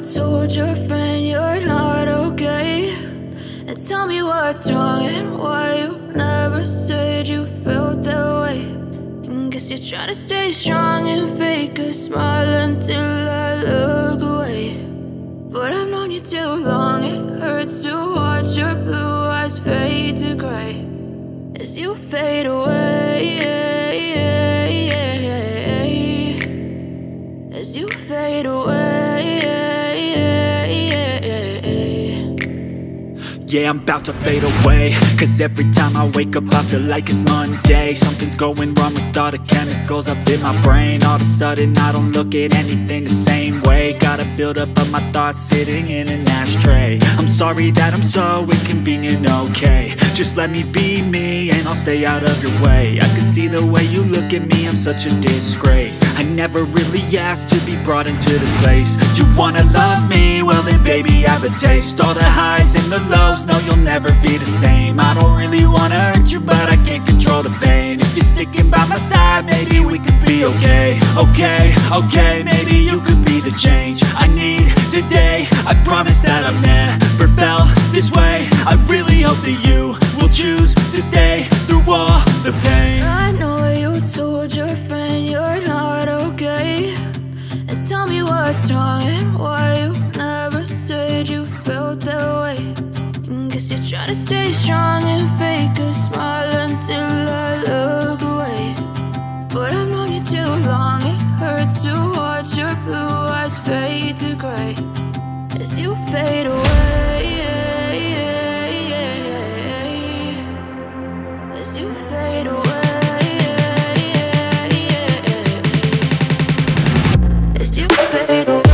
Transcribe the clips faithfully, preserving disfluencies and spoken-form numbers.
told your friend you're not okay, and tell me what's wrong and why you never said you felt that way. And guess you're trying to stay strong and fake a smile until I look away. But I've known you too long, it hurts to watch your blue eyes fade to gray as you fade away, as you fade away. Yeah, I'm about to fade away, cause every time I wake up I feel like it's Monday. Something's going wrong with all the chemicals up in my brain. All of a sudden I don't look at anything the same way. Gotta build up of my thoughts sitting in an ashtray. I'm sorry that I'm so inconvenient, okay. Just let me be me and I'll stay out of your way. I can see the way you look at me, I'm such a disgrace. I never really asked to be brought into this place. You wanna love me? Well then baby, have a taste. All the highs and the lows, no, you'll never be the same. I don't really wanna hurt you, but I can't control the pain. If you're sticking by my side, maybe we could be okay. Okay, okay, maybe you could be the change I need today. I promise that I've never felt this way. I really hope that you will choose to stay through all the pain. I know you told your friend you're not okay, and tell me what's wrong and why you never said you felt that way. Guess you're trying to stay strong and fake a smile until I look away. But I've known you too long, it hurts to watch your blue eyes fade to gray as you fade away, as you fade away, as you fade away.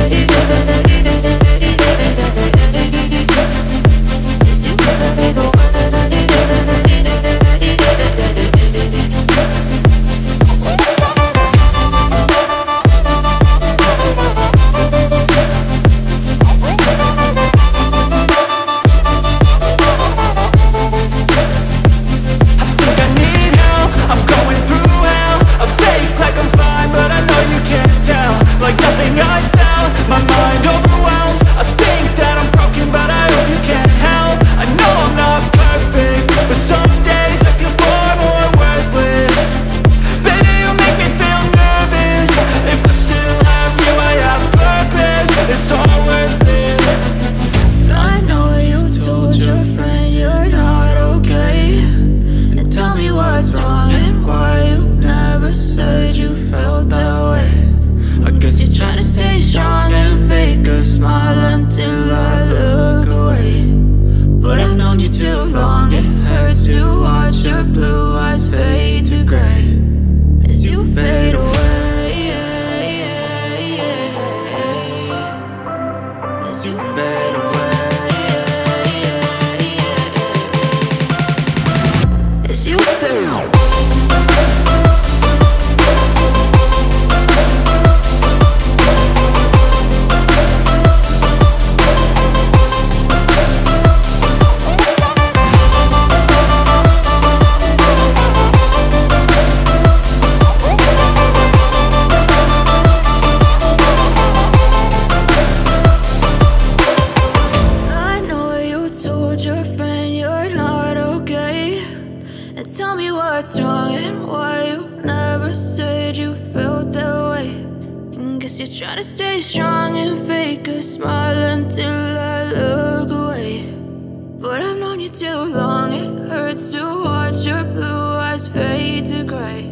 Tell me what's wrong and why you never said you felt that way. And guess you're trying to stay strong and fake a smile until I look away. But I've known you too long, it hurts to watch your blue eyes fade to gray